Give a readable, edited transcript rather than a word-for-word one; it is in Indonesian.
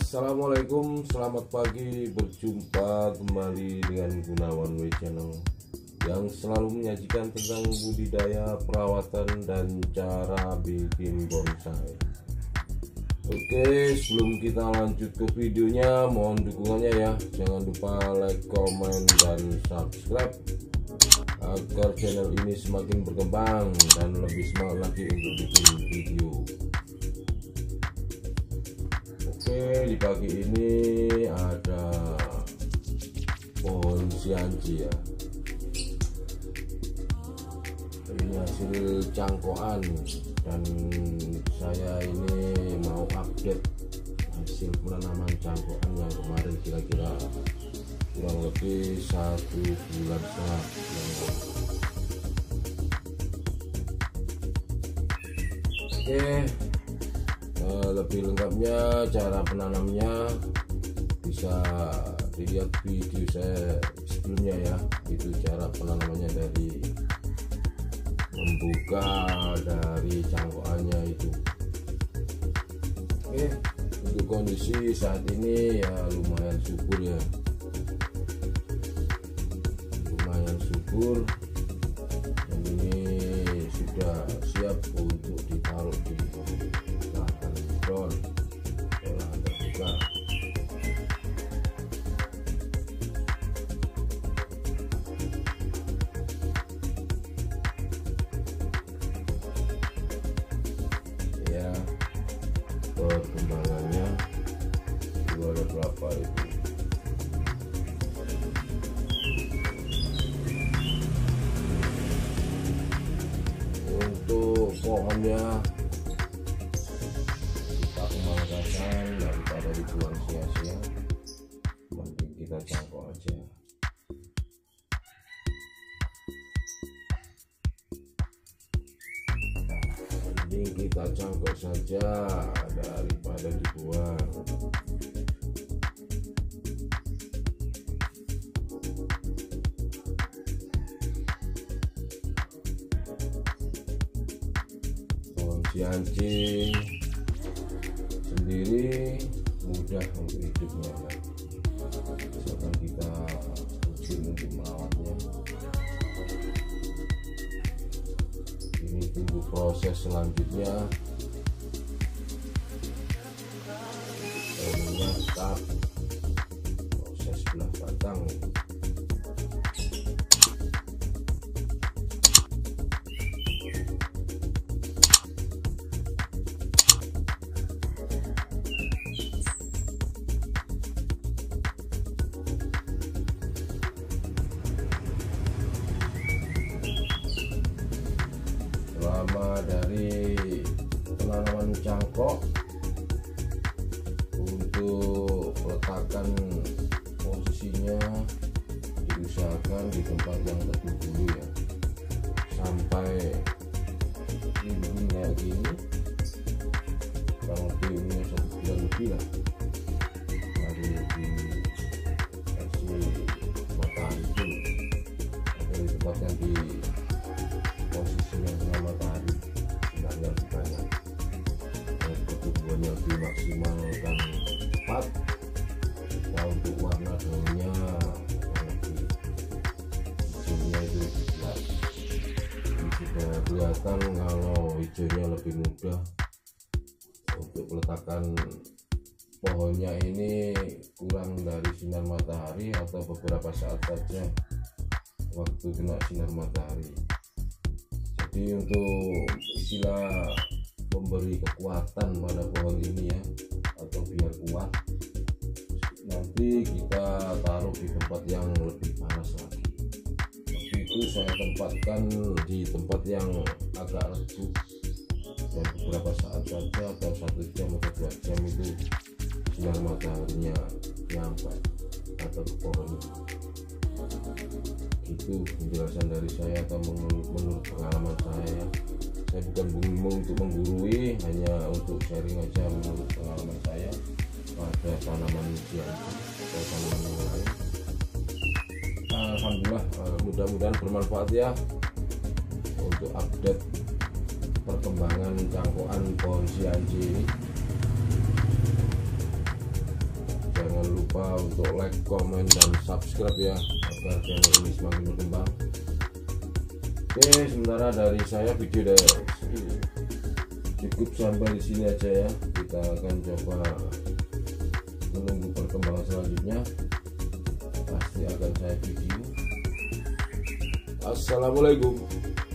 Assalamualaikum, selamat pagi. Berjumpa kembali dengan Gunawan W Channel yang selalu menyajikan tentang budidaya, perawatan, dan cara bikin bonsai. Oke, sebelum kita lanjut ke videonya, mohon dukungannya ya. Jangan lupa like, komen, dan subscribe agar channel ini semakin berkembang dan lebih semangat lagi untuk bikin video. Oke, di pagi ini ada pohon sianci ya. Ini hasil cangkokan dan saya ini mau update hasil penanaman cangkokan yang kemarin kira-kira kurang lebih 1 bulan setengah yang lalu. Oke, lebih lengkapnya cara penanamnya bisa dilihat video saya sebelumnya ya. Itu cara penanamannya dari membuka dari cangkokannya itu. Oke, untuk kondisi saat ini ya lumayan subur ya, lumayan subur, dan ini sudah siap untuk ditaruh di lahan drone atau lahan terbuka. Ya, perkembangannya itu ada berapa itu. Untuk pohonnya kita pemangkasan daripada dibuang sia-sia, mending kita cangkok aja. Mending kita cangkok saja daripada dibuang. Pohon sianci sendiri mudah untuk hidupnya ya. Misalkan kita rutin untuk merawatnya, ini tunggu proses selanjutnya. Menyiapkan proses belah batang. Selama dari penanaman cangkok, untuk letakkan posisinya diusahakan di tempat yang teduh dulu ya, sampai dingin kayak gini, kurang lebih umurnya 1 bulan lebih lah, baru dikasih matahari dulu, atau ditempatkan di posisinya dengan matahari sinarnya lebih banyak, pertumbuhannya lebih maksimal dan cepat. Nah, untuk warna daunnya lebih hijaunya itu jelas, ini sudah kelihatan kalau hijaunya lebih mudah. Untuk peletakan pohonnya ini kurang dari sinar matahari atau beberapa saat saja waktu kena sinar matahari. Jadi untuk istilah memberi kekuatan pada pohon ini ya, atau biar kuat, nanti kita taruh di tempat yang lebih panas lagi. Waktu itu saya tempatkan di tempat yang agak redup, dan beberapa saat saja atau 1 jam atau 2 jam itu sinar mataharinya nyampe atau ke pohon itu. Itu penjelasan dari saya atau menurut pengalaman saya. Saya bukan untuk menggurui, hanya untuk sharing aja menurut pengalaman saya pada tanaman sianci atau tanaman yang lain. Alhamdulillah, mudah-mudahan bermanfaat ya untuk update perkembangan cangkokan pohon sianci ini. jangan lupa untuk like, komen, dan subscribe ya, agar channel ini semakin berkembang. Oke, sementara dari saya video cukup sampai di sini aja ya. Kita akan coba menunggu perkembangan selanjutnya, pasti akan saya video. Assalamualaikum.